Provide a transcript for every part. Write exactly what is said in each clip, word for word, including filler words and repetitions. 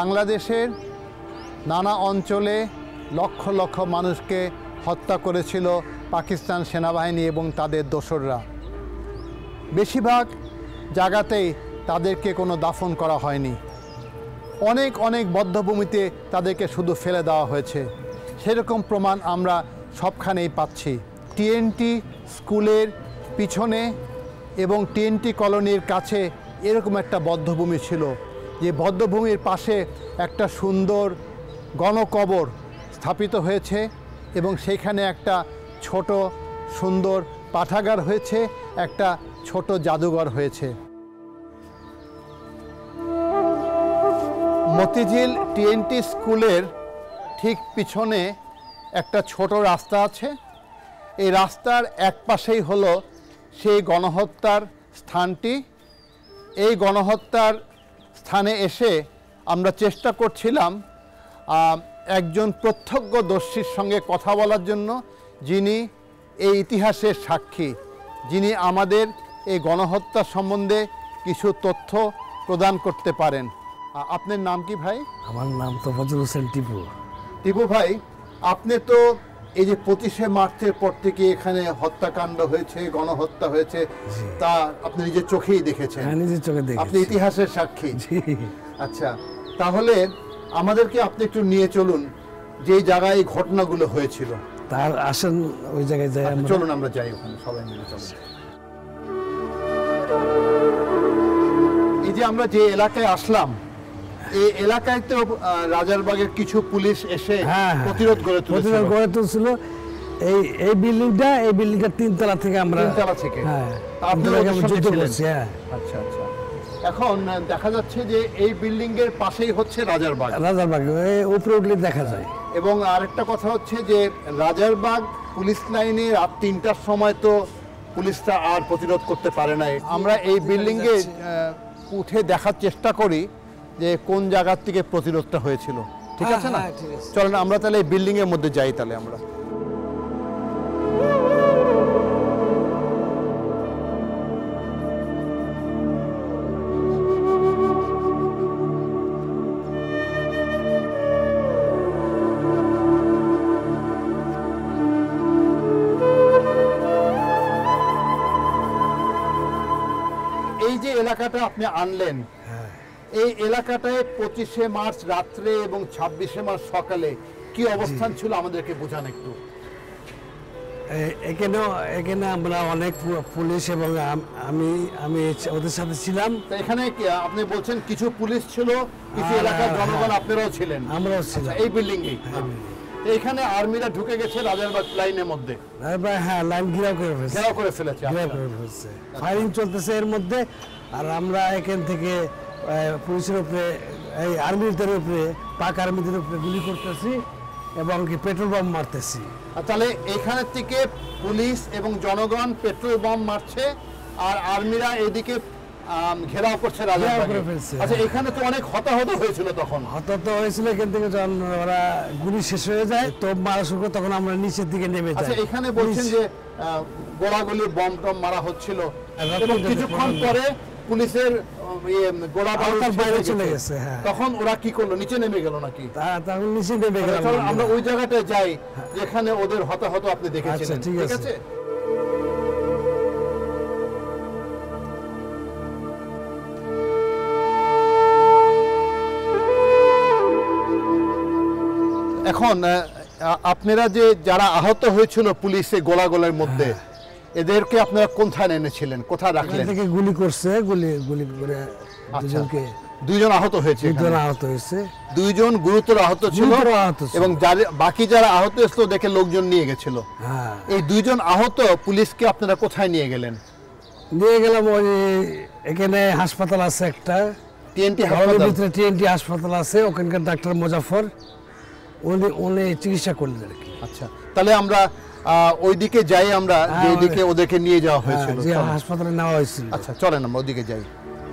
বাংলাদেশের নানা অঞ্চলে লক্ষ লক্ষ মানুষকে হত্যা করেছিল পাকিস্তান সেনাবাহিনী এবং তাদের দোসররা। বেশিরভাগ জায়গাতেই তাদেরকে কোনো দাফন করা হয়নি। অনেক অনেক বধ্যভূমিতে তাদেরকে শুধু ফেলে দেওয়া হয়েছে। সেরকম প্রমাণ আমরা সবখানেই পাচ্ছি। টিএনটি স্কুলের পিছনে এবং টিএনটি কলোনির কাছে এরকম একটা বধ্যভূমি ছিল, যে বধ্যভূমির পাশে একটা সুন্দর গণকবর স্থাপিত হয়েছে এবং সেখানে একটা ছোট সুন্দর পাঠাগার হয়েছে, একটা ছোট জাদুঘর হয়েছে। মতিঝিল টিএনটি স্কুলের ঠিক পিছনে একটা ছোট রাস্তা আছে। এই রাস্তার এক পাশেই হলো সেই গণহত্যার স্থানটি। এই গণহত্যার স্থানে এসে আমরা চেষ্টা করছিলাম একজন প্রত্যক্ষদর্শীর সঙ্গে কথা বলার জন্য, যিনি এই ইতিহাসের সাক্ষী, যিনি আমাদের এই গণহত্যা সম্বন্ধে কিছু তথ্য প্রদান করতে পারেন। আপনার নাম কি ভাই? আমার নাম তো ফজলুল হোসেন টিপু। টিপু ভাই, আপনি তো এই যে পঁচিশে মার্চের পর থেকে এখানে হত্যাকাণ্ড হয়েছে, গণহত্যা হয়েছে, তা আপনি নিজের চোখেই দেখেছেন? হ্যাঁ, নিজের চোখে দেখেছি। আপনি ইতিহাসের সাক্ষী। আচ্ছা, তাহলে আমাদেরকে আপনি একটু নিয়ে চলুন যে জায়গায় এই ঘটনাগুলো হয়েছিল। তার আসেন ওই জায়গায় যাই। চলুন আমরা যাই ওখানে, সবাই মিলে চলুন। এই যে আমরা যে এলাকায় আসলাম, এই এলাকায় তো রাজারবাগের কিছু পুলিশ এসে প্রতিরোধ গড়ে প্রতিরোধ গড়ে তুলছিল। এই এই বিল্ডিংটা এই বিল্ডিংটা তিনতলা থেকে আমরা তিনতলা থেকে হ্যাঁ আপনারা যুদ্ধ করছি। হ্যাঁ, আচ্ছা আচ্ছা। এখন দেখা যাচ্ছে যে এই বিল্ডিং এর পাশেই হচ্ছে রাজারবাগ। রাজারবাগ উপরে উঠলে দেখা যায়। এবং আরেকটা কথা হচ্ছে যে রাজারবাগ পুলিশ লাইনে রাত তিনটার সময় তো পুলিশটা আর প্রতিরোধ করতে পারে নাই। আমরা এই বিল্ডিং এ উঠে দেখার চেষ্টা করি যে কোন জায়গার থেকে প্রতিরোধটা হয়েছিল। ঠিক আছে না? চলেন আমরা তাহলে এই বিল্ডিং এর মধ্যে যাই। তাহলে আমরা এই যে এলাকাটা আপনি আনলেন, এই এলাকাটায় পঁচিশে মার্চ রাত্রে এবং ছাব্বিশে মার্চ সকালে কি অবস্থান ছিল আমাদেরকে বোঝান একটু। এখানে এখানে আমরা অনেক পুলিশ এবং আমি আমি ওদের সাথে ছিলাম। তো এখানে আপনি বলছেন কিছু পুলিশ ছিল, কিছু এলাকার জনগণ আপনারাও ছিলেন? আমরাও ছিলাম এই বিল্ডিং এ। এখানে আর্মিরা ঢুকে গেছে রাজারবাগ লাইনের মধ্যে। হ্যাঁ, লাইন ঘেরাও করে ফেলেছে। ঘেরাও করে ফেলেছে। ফায়ারিং চলতেছে এর মধ্যে। আর আমরা এখান থেকে পুলিশের উপরে, এই আর্মিদের উপরে, পাক আর্মিদের উপরে গুলি করতেছি এবং কি পেট্রোল বোম মারতেছি। তাহলে এখানে থেকে পুলিশ এবং জনগণ পেট্রোল বোম মারছে আর আর্মিরা এদিকে ঘেরাও করছে রাজারবাগে। আচ্ছা, এখানে তো অনেক হতাহত হয়েছিল তখন। হতাহত হয়েছিল এখান থেকে যখন ওরা গুলি শেষ হয়ে যায়, তোপ মারা শুরু করে, তখন আমরা নিচের দিকে নেমে যাই। আচ্ছা, এখানে বলছেন যে গোলাগুলি বম টম মারা হচ্ছিল এবং কিছুক্ষণ পরে পুলিশের গোলা বারুদ বাইরে চলে গেছে। তখন ওরা কি করলো? নিচে নেমে গেল নাকি? তখন নিচে নেমে গেল। আমরা ওই জায়গাটায় যাই যেখানে ওদের হতাহত আপনি দেখেছিলেন। ঠিক আছে। এখন আপনারা যে যারা আহত হয়েছিল পুলিশে গোলাগুলির মধ্যে, এদেরকে আপনারা কোথায় এনেছিলেন, কোথায় রাখলেন? থেকে গুলি করছে, গুলি গুলি করে দুজনকে, দুইজন আহত হয়েছে। দুইজন আহত হয়েছে, দুইজন গুরুতর আহত ছিল এবং বাকি যারা আহত হয়েছিল দেখে লোকজন নিয়ে গেছিল। এই দুইজন আহত পুলিশকে আপনারা কোথায় নিয়ে গেলেন? নিয়ে গেলাম ওই এখানে হাসপাতাল আছে একটা, টিএনটি হাসপাতাল। ভিতরে টিএনটি হাসপাতাল আছে, ওখানকার ডাক্তার মুজাফর উনি উনি চিকিৎসা করলেন আর কি। আচ্ছা, তাহলে আমরা ওইদিকে যাই, আমরা যেদিকে ওদেরকে নিয়ে যাওয়া হয়েছিল, যে হাসপাতালে নেওয়া হয়েছিল। আচ্ছা, চলেন আমরা ওদিকে যাই।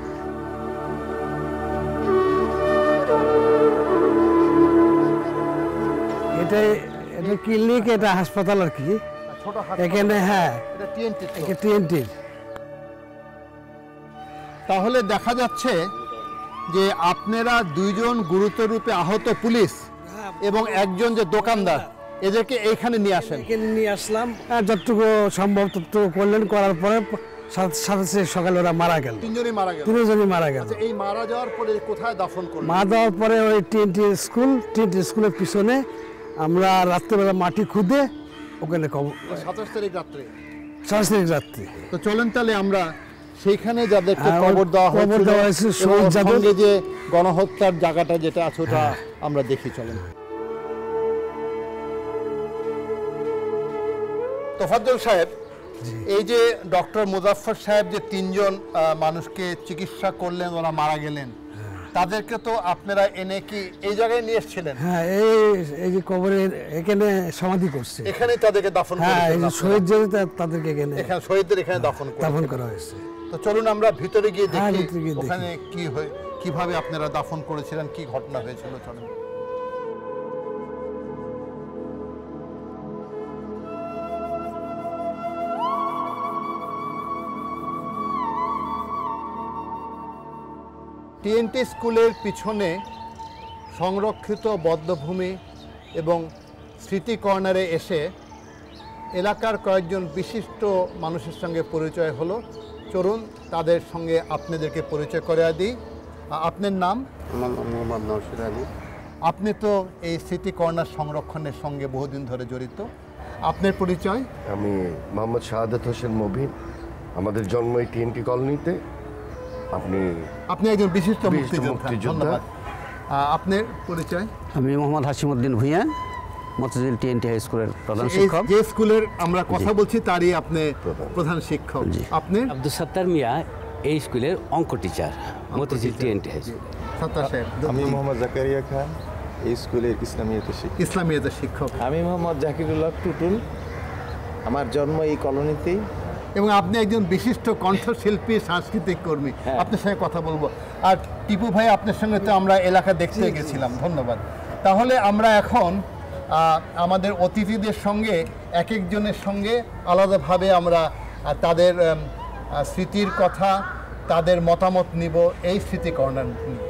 এটা এটা ক্লিনিক, এটা হাসপাতাল আর কি। এখানে হ্যাঁ, এটা টিএনটি। এটা টিএনটি। তাহলে দেখা যাচ্ছে যে আপনারা দুইজন গুরুতর রূপে আহত পুলিশ এবং একজন যে দোকানদার এদেরকে এইখানে নিয়ে আসেন। এখানে নিয়ে আসলাম, আর যতটুকু সম্ভব ততটুকু করলেন, করার পরে সাথে সাথে সকালে ওরা মারা গেল, তিনজনই মারা গেল। তিনজনই মারা গেল। আচ্ছা, এই মারা যাওয়ার পরে কোথায় দাফন করলেন? মারা যাওয়ার পরে ওই টিএনটি স্কুল টিএনটি স্কুলের পিছনে আমরা রাত্রেবেলা মাটি খুদে ওখানে কবর, সাতাশ তারিখ রাত্রে। সাতাশ তারিখ রাত্রে। তো চলেন তাহলে আমরা সেইখানে যাদেরকে হ্যাঁ, কবর দেওয়া কবর হয়েছিল দেওয়া হয়েছে, এবং শহীদ যাদের- সঙ্গে যে গণহত্যার জায়গাটা যেটা আছে ওটা আমরা দেখি, চলেন। তোফাজ্জল সাহেব, এই যে ডক্টর মুজাফফর সাহেব যে তিনজন আহ, মানুষকে চিকিৎসা করলেন, ওরা মারা গেলেন, তাদেরকে তো আপনারা এনে কি এই জায়গায় নিয়ে এসেছিলেন? হ্যাঁ, এই এই যে কবরের এখানে সমাধি করছে। এখানেই তাদেরকে দাফন হ্যাঁ, এই করেছেন যে আপনারা? শহীদ যে তা- তাদেরকে এখানে এখানে শহীদদের এখানে দাফন দাফন করেছেন। করা হয়েছে। তো চলুন আমরা ভিতরে গিয়ে হ্যাঁ, দেখি ভিতরে গিয়ে দেখি। ওখানে কি হয়, কিভাবে আপনারা দাফন করেছিলেন, কি ঘটনা হয়েছিল, চলেন। টিএনটি স্কুলের পিছনে সংরক্ষিত বধ্যভূমি এবং স্মৃতি কর্নারে এসে এলাকার কয়েকজন বিশিষ্ট মানুষের সঙ্গে পরিচয় হলো। চলুন তাদের সঙ্গে আপনাদেরকে পরিচয় করে দিই। আ- আপনার নাম? আমার নাম মোহাম্মদ নওশাদ আলী। আপনি তো এই স্মৃতি কর্নার সংরক্ষণের সঙ্গে বহুদিন ধরে জড়িত, আপনার পরিচয়? আমি মোহাম্মদ শাহাদাত হোসেন মবিন। আমাদের জন্ম এই টিএনটি কলোনিতে। আপনি আপনি একজন বিশিষ্ট বিশিষ্ট মুক্তিযোদ্ধা, মুক্তিযোদ্ধা। ধন্যবাদ। আ, আপনার পরিচয়? আমি মোহাম্মদ হাসিমউদ্দিন ভূঁইয়া, মতিঝিল টিএনটি হাই স্কুলের প্রধান এই শিক্ষক। যে স্কুলের আমরা কথা বলছি তারই আপনি প্রধান। প্রধান শিক্ষক। জি। আপনি? আব্দুল সত্তার মিয়া, এই স্কুলের অঙ্ক teacher, Motijheel TNT high school. Sattar Saheb. আমি জি। মোহাম্মদ জাকারিয়া খান, এই স্কুলের ইসলামিয়াতে শিক্ষক। ইসলামিয়াতের শিক্ষক। আমি মোহাম্মদ জাকিরুল্লাহ টুটুল, আমার জন্ম এই কলোনিতেই। এবং আপনি একজন বিশিষ্ট কণ্ঠশিল্পী, সাংস্কৃতিক কর্মী। আপনার সঙ্গে কথা বলবো। আর টিপু ভাই, আপনার সঙ্গে তো আমরা এলাকা দেখতে গেছিলাম, ধন্যবাদ। তাহলে আমরা এখন আহ, আমাদের অতিথিদের সঙ্গে এক একজনের সঙ্গে আলাদাভাবে আমরা আহ, তাদের উম, আহ, স্মৃতির কথা, তাদের মতামত নিব এই স্মৃতি কর্নার নিয়ে।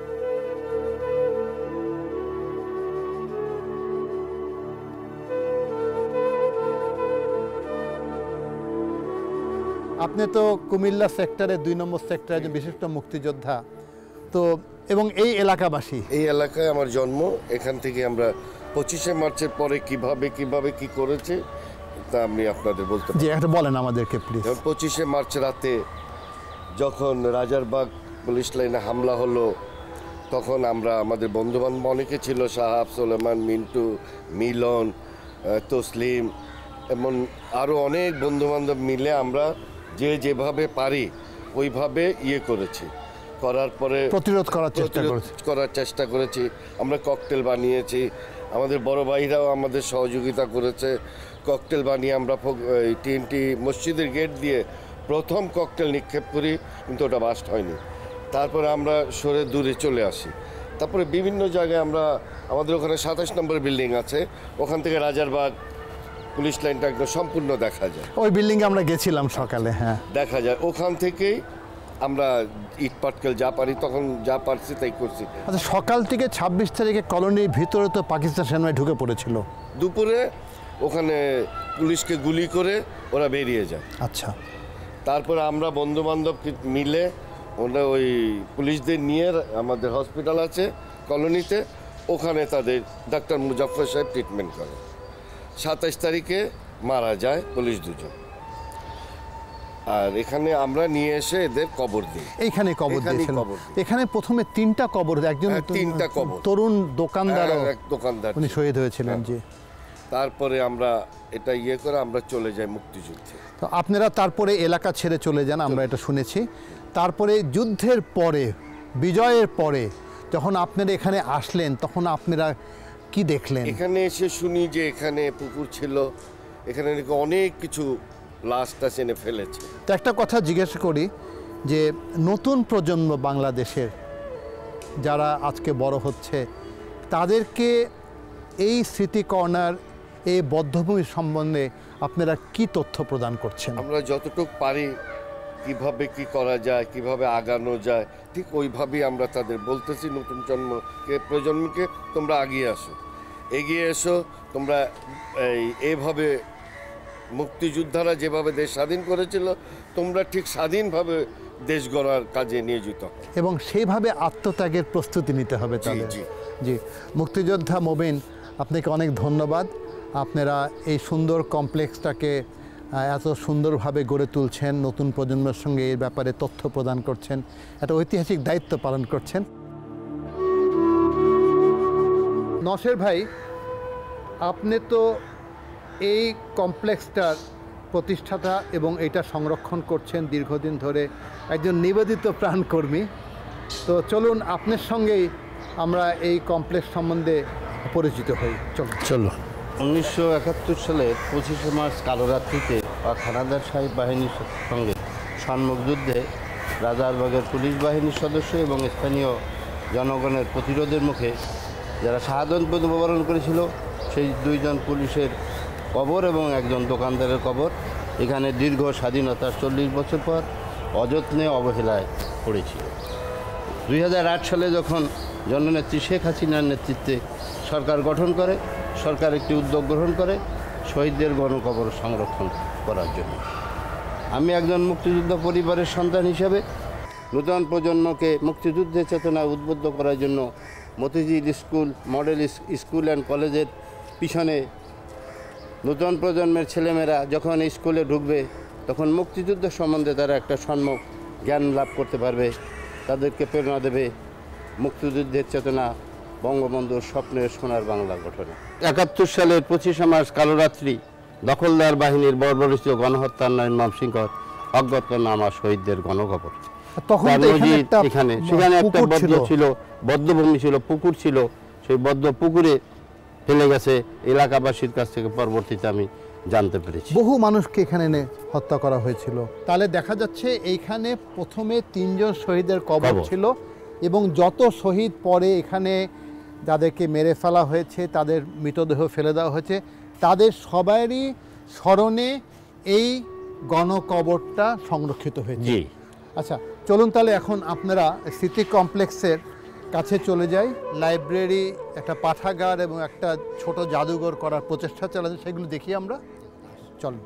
আপনি তো কুমিল্লা সেক্টরে দুই নম্বর সেক্টরে একজন বিশিষ্ট মুক্তিযোদ্ধা, তো এবং এই এলাকাবাসী। এই এলাকায় আমার জন্ম। এখান থেকে আমরা পঁচিশে মার্চের পরে কিভাবে কিভাবে কি করেছে তা আমি আপনাদের বলতে পারি। যে একটা বলেন আমাদেরকে প্লিজ। যেমন পঁচিশে মার্চ রাতে যখন রাজারবাগ পুলিশ লাইনে হামলা হলো, তখন আমরা আমাদের বন্ধুবান্ধব অনেকে ছিল, সাহাব, সোলেমান, মিন্টু, মিলন, আহ, তসলিম, এমন আরও অনেক বন্ধুবান্ধব মিলে আমরা যে যেভাবে পারি ওইভাবে ইয়ে করেছি। করার পরে প্রতিরোধ করার চেষ্টা প্রতিরোধ করেছি। করার চেষ্টা করেছি। আমরা ককটেল বানিয়েছি, আমাদের বড় ভাইরাও আমাদের সহযোগিতা করেছে। ককটেল বানিয়ে আমরা টিএনটি মসজিদের গেট দিয়ে প্রথম ককটেল নিক্ষেপ করি, কিন্তু ওটা বাস্ট হয়নি। তারপরে আমরা সরে দূরে চলে আসি। তারপরে বিভিন্ন জায়গায় আমরা, আমাদের ওখানে সাতাশ নম্বর বিল্ডিং আছে, ওখান থেকে রাজারবাগ পুলিশ লাইনটা একদম সম্পূর্ণ দেখা যায় ওই বিল্ডিংয়ে আমরা গেছিলাম সকালে। হ্যাঁ, দেখা যায় ওখান থেকেই আমরা ইট পাটকেল যা পারি তখন যা পারছি তাই করছি। আচ্ছা, সকাল থেকে ছাব্বিশ তারিখে কলোনির ভিতরে তো পাকিস্তান সেনাবাহিনী ঢুকে পড়েছিল। দুপুরে ওখানে পুলিশকে গুলি করে ওরা বেরিয়ে যায়। আচ্ছা, তারপরে আমরা বন্ধু বান্ধব মিলে ওরা ওই পুলিশদের নিয়ে আমাদের হসপিটাল আছে কলোনিতে, ওখানে তাদের ডাক্তার মুজাফফর সাহেব ট্রিটমেন্ট করে। সাতাইশ তারিখে মারা যায় পুলিশ দুজন। আর এখানে আমরা নিয়ে এসে এদের কবর দিই। এইখানে কবর এখানেই দিয়েছিল। কবর দিই। এখানে প্রথমে তিনটা কবর, একজন হ্যাঁ, তিনটা কবর। তরুণ দোকানদার হ্যাঁ, এক দোকানদার উনি ছিল। শহীদ হয়েছিলেন। জি। তারপরে আমরা এটা ইয়ে করে আমরা চলে যাই মুক্তিযুদ্ধে। তো আপনারা তারপরে এলাকা ছেড়ে চলে যান, আমরা এটা শুনেছি। তারপরে যুদ্ধের পরে, বিজয়ের পরে যখন আপনারা এখানে আসলেন, তখন আপনারা কি দেখলেন? এখানে এসে শুনি যে এখানে পুকুর ছিল, এখানে নাকি অনেক কিছু লাশটা এনে ফেলেছে। তো একটা কথা জিজ্ঞেস করি যে নতুন প্রজন্ম বাংলাদেশের যারা আজকে বড় হচ্ছে, তাদেরকে এই স্মৃতি কর্নার, এই বধ্যভূমির সম্বন্ধে আপনারা কি তথ্য প্রদান করছেন? আমরা যতটুকু পারি কিভাবে কি করা যায়, কিভাবে আগানো যায়, ঠিক ওইভাবেই আমরা তাদের বলতেছি, নতুন জন্মকে প্রজন্মকে তোমরা এগিয়ে আসো, এগিয়ে এসো। তোমরা এই এইভাবে মুক্তিযোদ্ধারা যেভাবে দেশ স্বাধীন করেছিল, তোমরা ঠিক স্বাধীনভাবে দেশ গড়ার কাজে নিয়োজিত হও। এবং সেইভাবে আত্মত্যাগের প্রস্তুতি নিতে হবে তাদের। জি। জি, মুক্তিযোদ্ধা মোবিন, আপনাকে অনেক ধন্যবাদ। আপনারা এই সুন্দর কমপ্লেক্সটাকে এত সুন্দরভাবে গড়ে তুলছেন, নতুন প্রজন্মের সঙ্গে এর ব্যাপারে তথ্য প্রদান করছেন, একটা ঐতিহাসিক দায়িত্ব পালন করছেন। নসের ভাই, আপনি তো এই কমপ্লেক্সটার প্রতিষ্ঠাতা এবং এটা সংরক্ষণ করছেন দীর্ঘদিন ধরে, একজন নিবেদিত প্রাণকর্মী। তো চলুন আপনার সঙ্গেই আমরা এই কমপ্লেক্স সম্বন্ধে পরিচিত হই। চলুন চলো উনিশশো একাত্তর সালের পঁচিশে মার্চ কালোরাত্রিতে পাক হানাদার শাহী বাহিনীর সঙ্গে সম্মুখ যুদ্ধে রাজারবাগের পুলিশ বাহিনীর সদস্য এবং স্থানীয় জনগণের প্রতিরোধের মুখে যারা শাহাদত বরণ করেছিল, সেই দুইজন পুলিশের কবর এবং একজন দোকানদারের কবর এখানে দীর্ঘ স্বাধীনতার চল্লিশ বছর পর অযত্নে অবহেলায় পড়েছিল। দুই হাজার আট সালে যখন জননেত্রী শেখ হাসিনার নেতৃত্বে সরকার গঠন করে, সরকার একটি উদ্যোগ গ্রহণ করে শহীদদের গণকবর সংরক্ষণ করার জন্য। আমি একজন মুক্তিযুদ্ধ পরিবারের সন্তান হিসেবে নূতন প্রজন্মকে মুক্তিযুদ্ধের চেতনায় উদ্বুদ্ধ করার জন্য Motijheel school, model school and কলেজের পিছনে নূতন প্রজন্মের ছেলেমেয়েরা যখন স্কুলে ঢুকবে, তখন মুক্তিযুদ্ধ সম্বন্ধে তারা একটা সম্যক জ্ঞান লাভ করতে পারবে, তাদেরকে প্রেরণা দেবে মুক্তিযুদ্ধের চেতনা, বঙ্গবন্ধুর স্বপ্নের সোনার বাংলা গঠনে। একাত্তর সালের পঁচিশে মার্চ কালোরাত্রি দখলদার বাহিনীর বর্বরিত গণহত্যার নয় ময়মনসিংহ অজ্ঞাত নামা শহীদদের গণকবর। তখন তো এখানে একটা এখানে সেখানে একটা পুকুর বদ্ধ ছিল, বদ্ধভূমি ছিল, পুকুর ছিল। সেই বদ্ধ পুকুরে ফেলে গেছে এলাকাবাসীর কাছ থেকে পরবর্তীতে আমি জানতে পেরেছি। বহু মানুষকে এখানে এনে হত্যা করা হয়েছিল। তাহলে দেখা যাচ্ছে এইখানে প্রথমে তিনজন শহীদের কবর কবর। ছিল এবং যত শহীদ পরে এখানে যাদেরকে মেরে ফেলা হয়েছে, তাদের মৃতদেহ ফেলে দেওয়া হয়েছে, তাদের সবারই স্মরণে এই গণকবরটা সংরক্ষিত হয়েছে। জি। আচ্ছা, চলুন তাহলে এখন আপনারা স্মৃতি কমপ্লেক্সের কাছে চলে যাই। লাইব্রেরি, একটা পাঠাগার এবং একটা ছোট জাদুঘর করার প্রচেষ্টা চালাচ্ছে, সেগুলো দেখি আমরা। চলুন।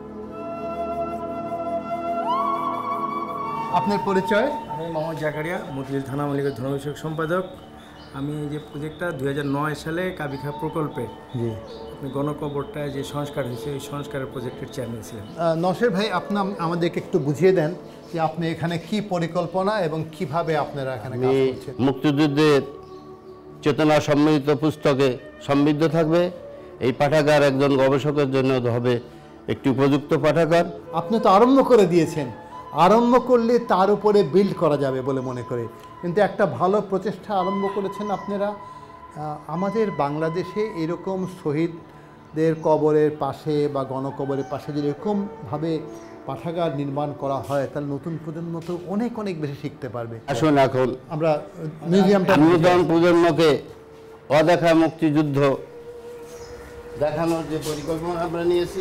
আপনার পরিচয়? আমি মোহাম্মদ জাকারিয়া, মতিঝিল থানা মালিকের ধর্ম বিষয়ক সম্পাদক। আমি এই যে প্রজেক্টটা দুই হাজার নয় সালে কাবিখা প্রকল্পে জি আপনি গণকবরটা যে সংস্কার হয়েছে, এই সংস্কারের প্রজেক্টের চেয়ারম্যান ছিলেন। নসের ভাই, আপনি আমাদেরকে একটু বুঝিয়ে দেন যে আপনি এখানে কি পরিকল্পনা এবং কিভাবে আপনারা এখানে কাজ আমি করছেন। মুক্তিযুদ্ধের চেতনা সম্মিলিত পুস্তকে সমৃদ্ধ থাকবে এই পাঠাগার। একজন গবেষকের জন্য হবে একটি উপযুক্ত পাঠাগার। আপনি তো আরম্ভ করে দিয়েছেন, আরম্ভ করলে তার উপরে বিল্ড করা যাবে বলে মনে করে, কিন্তু একটা ভালো প্রচেষ্টা আরম্ভ করেছেন আপনারা। আমাদের বাংলাদেশে এরকম শহীদদের কবরের পাশে বা গণকবরের পাশে যদি এরকমভাবে পাঠাগার নির্মাণ করা হয়, তাহলে নতুন প্রজন্ম তো অনেক অনেক বেশি শিখতে পারবে। আসুন এখন আমরা মিউজিয়ামটা নূতন প্রজন্মকে অদেখা মুক্তিযুদ্ধ দেখানোর যে পরিকল্পনা আমরা নিয়েছি,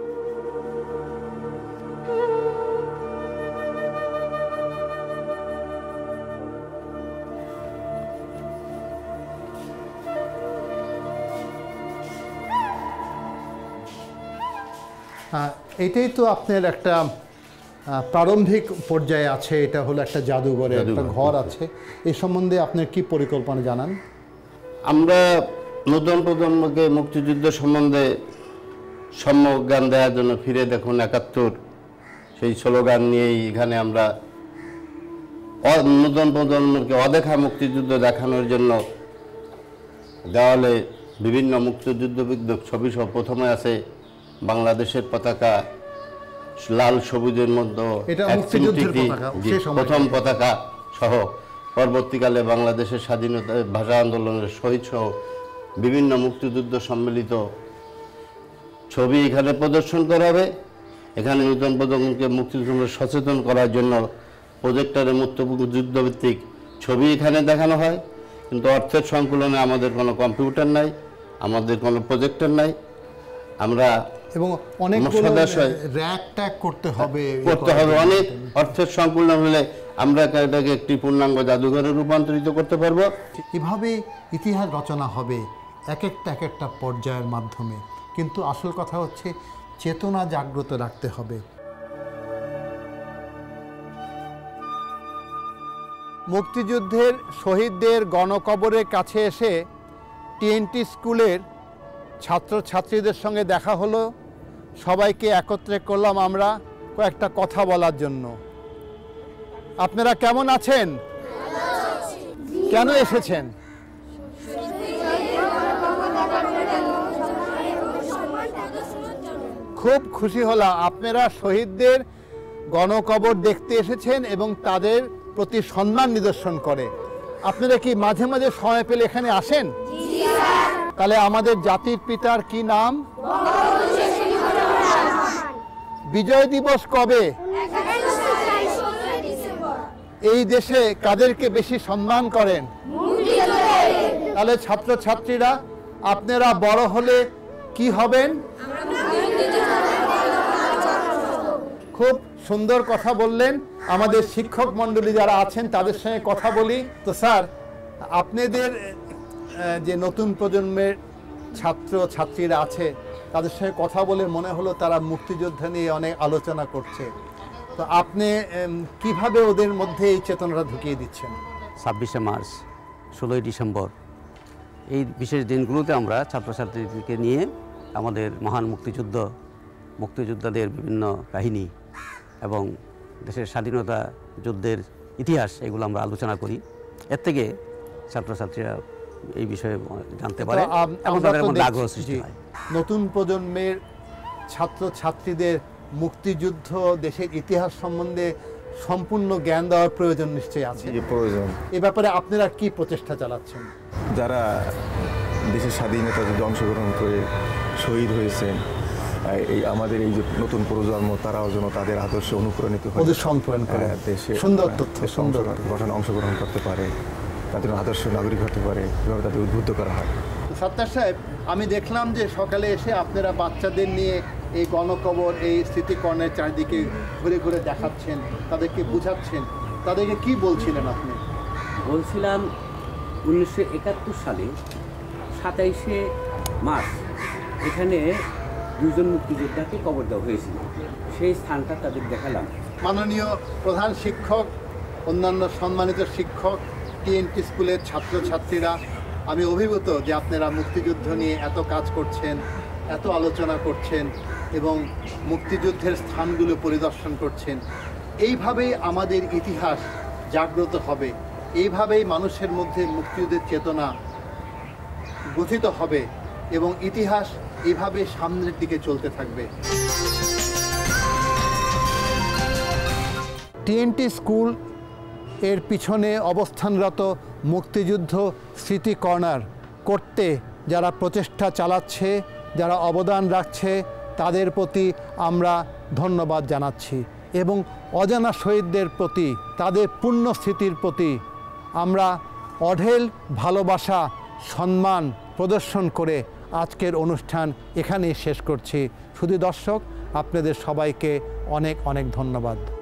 এটাই তো আপনার একটা প্রারম্ভিক পর্যায়ে আছে। এটা হলো একটা জাদুঘরের একটা ঘর আছে। এই সম্বন্ধে আপনার কি পরিকল্পনা জানান? আমরা নতুন প্রজন্মকে মুক্তিযুদ্ধ সম্বন্ধে সম্যক জ্ঞান দেওয়ার জন্য ফিরে দেখুন একাত্তর সেই স্লোগান নিয়েই এখানে আমরা নতুন প্রজন্মকে অদেখা মুক্তিযুদ্ধ দেখানোর জন্য দেওয়ালে বিভিন্ন মুক্তিযুদ্ধ ছবি সহ প্রথমে আছে বাংলাদেশের পতাকা লাল সবুজের মধ্যে প্রথম পতাকা সহ, পরবর্তীকালে বাংলাদেশের স্বাধীনতা ভাষা আন্দোলনের শহীদ সহ বিভিন্ন মুক্তিযুদ্ধ সম্মিলিত ছবি এখানে প্রদর্শন করা হবে। এখানে নতুন প্রজন্মকে মুক্তিযুদ্ধ সচেতন করার জন্য প্রজেক্টরে মুক্তিযুদ্ধভিত্তিক ছবি এখানে দেখানো হয়, কিন্তু অর্থের সংকুলনে আমাদের কোনো কম্পিউটার নাই, আমাদের কোনো প্রজেক্টর নাই। আমরা এবং অনেক র্যাক ট্যাগ করতে হবে করতে হবে অনেক অর্থের সংকুলন হলে আমরা এটাকে একটি পূর্ণাঙ্গ জাদুঘরে রূপান্তরিত করতে পারবো। এভাবে ইতিহাস রচনা হবে এক একটা এক একটা পর্যায়ের মাধ্যমে, কিন্তু আসল কথা হচ্ছে চেতনা জাগ্রত রাখতে হবে। মুক্তিযুদ্ধের শহীদদের গণকবরের কাছে এসে টিএনটি স্কুলের ছাত্রছাত্রীদের সঙ্গে দেখা হলো। সবাইকে একত্রে করলাম আমরা কয়েকটা কথা বলার জন্য। আপনারা কেমন আছেন? কেন এসেছেন? খুব খুশি হলাম আপনারা শহীদদের গণকবর দেখতে এসেছেন এবং তাদের প্রতি সম্মান নিদর্শন করে। আপনারা কি মাঝে মাঝে সময় পেলে এখানে আসেন? তাহলে আমাদের জাতির পিতার কি নাম? বিজয় দিবস কবে? এই দেশে কাদেরকে বেশি সম্মান করেন? তাহলে ছাত্রছাত্রীরা আপনারা বড় হলে কি হবেন? খুব সুন্দর কথা বললেন। আমাদের শিক্ষক মণ্ডলী যারা আছেন তাদের সঙ্গে কথা বলি। তো স্যার, আপনাদের যে নতুন প্রজন্মের ছাত্র ছাত্রীরা আছে তাদের সঙ্গে কথা বলে মনে হলো তারা মুক্তিযোদ্ধা নিয়ে অনেক আলোচনা করছে। তো আপনি কিভাবে ওদের মধ্যে এই চেতনাটা ঢুকিয়ে দিচ্ছেন? ছাব্বিশে মার্চ, ষোলোই ডিসেম্বর এই বিশেষ দিনগুলোতে আমরা ছাত্রছাত্রীদেরকে নিয়ে আমাদের মহান মুক্তিযুদ্ধ, মুক্তিযোদ্ধাদের বিভিন্ন কাহিনী এবং দেশের স্বাধীনতা যুদ্ধের ইতিহাস এগুলো আমরা আলোচনা করি। এর থেকে ছাত্রছাত্রীরা এই বিষয়ে জানতে পারে এবং তাদের মধ্যে আগ্রহ সৃষ্টি হয়। নতুন প্রজন্মের ছাত্রছাত্রীদের মুক্তিযুদ্ধ, দেশের ইতিহাস সম্বন্ধে সম্পূর্ণ জ্ঞান দেওয়ার প্রয়োজন নিশ্চয়ই আছে। প্রয়োজন। এ ব্যাপারে আপনারা কি প্রচেষ্টা চালাচ্ছেন? যারা দেশের স্বাধীনতা যুদ্ধে অংশগ্রহণ করে শহীদ হয়েছেন, এই আমাদের এই যে নতুন প্রজন্ম তারাও যেন তাদের আদর্শে অনুপ্রাণিত হয়, অনুসরণ করে দেশে সুন্দর তথ্য, সুন্দর গঠনে অংশগ্রহণ করতে পারে, তাদের আদর্শ নাগরিক হতে পারে, এভাবে তাদের উদ্বুদ্ধ করা হয়। সত্তার সাহেব, আমি দেখলাম যে সকালে এসে আপনারা বাচ্চাদের নিয়ে এই গণকবর, এই স্মৃতিকর্ণের চারিদিকে ঘুরে ঘুরে দেখাচ্ছেন, তাদেরকে বুঝাচ্ছেন। তাদেরকে কি বলছিলেন আপনি? বলছিলাম উনিশশো একাত্তর সালে সাতাইশে মার্চ এখানে দুজন মুক্তিযোদ্ধাকে কবর দেওয়া হয়েছিল, সেই স্থানটা তাদের দেখালাম। মাননীয় প্রধান শিক্ষক, অন্যান্য সম্মানিত শিক্ষক, টিএনটি স্কুলের ছাত্রছাত্রীরা, আমি অভিভূত যে আপনারা মুক্তিযুদ্ধ নিয়ে এত কাজ করছেন, এত আলোচনা করছেন এবং মুক্তিযুদ্ধের স্থানগুলো পরিদর্শন করছেন। এইভাবেই আমাদের ইতিহাস জাগ্রত হবে, এইভাবেই মানুষের মধ্যে মুক্তিযুদ্ধের চেতনা গঠিত হবে এবং ইতিহাস এইভাবে সামনের দিকে চলতে থাকবে। টিএনটি স্কুল এর পিছনে অবস্থানরত মুক্তিযুদ্ধ স্মৃতি কর্নার করতে যারা প্রচেষ্টা চালাচ্ছে, যারা অবদান রাখছে, তাদের প্রতি আমরা ধন্যবাদ জানাচ্ছি এবং অজানা শহীদদের প্রতি, তাদের পুণ্য স্মৃতির প্রতি আমরা অঢেল ভালোবাসা, সম্মান প্রদর্শন করে আজকের অনুষ্ঠান এখানেই শেষ করছি। শুধু দর্শক, আপনাদের সবাইকে অনেক অনেক ধন্যবাদ।